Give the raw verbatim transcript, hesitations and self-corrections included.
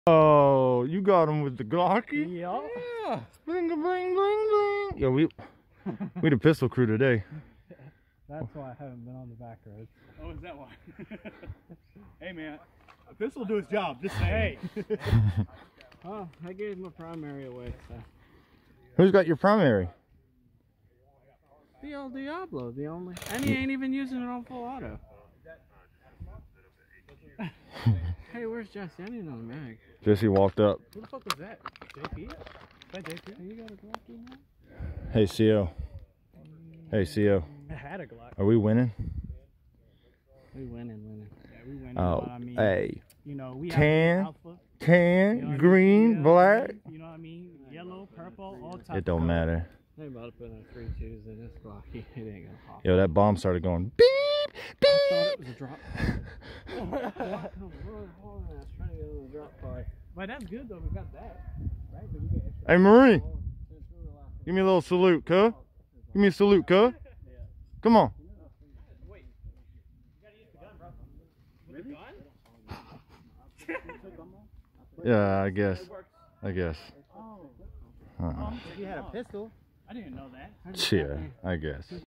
Oh, you got him with the Glocky? Yeah. Yeah. Bling, bling, bling, bling. Yo, we, we the pistol crew today. That's why I haven't been on the back roads. Oh, is that why? Hey, man. A pistol do its job. Just say, hey. Oh, I gave my primary away, so. Who's got your primary? The old Diablo, the only. And he ain't even using it on full auto. Hey, where's Jesse? I need another mag. Jesse walked up. Who the fuck was that? J P? Is that J P? You got a Glocky now? Hey, C O. Hey, C O. I had a Glock. Are we winning? We winning, winning. Yeah, we win. Oh, I mean, hey. you know, we Tan, have alpha. tan, You know what I mean? green, Yeah, black. You know what I mean? Yellow, purple, all types. It don't of matter. They about to put in three twos in this Glocky. It ain't gonna pop. Yo, that bomb started going beep, I thought it beep. was a drop. I'm really hard ass trying to get on the drop part. But that's good though. We got that. Right? But we get extra. Hey, Marie. Give me a little salute, cuh. Give me a salute, cuh. Come on. Wait. You gotta use the gun, bro. With the gun? Yeah, I guess. I guess. Oh. Uh-huh. If you had a pistol. I didn't know that. Yeah, I guess.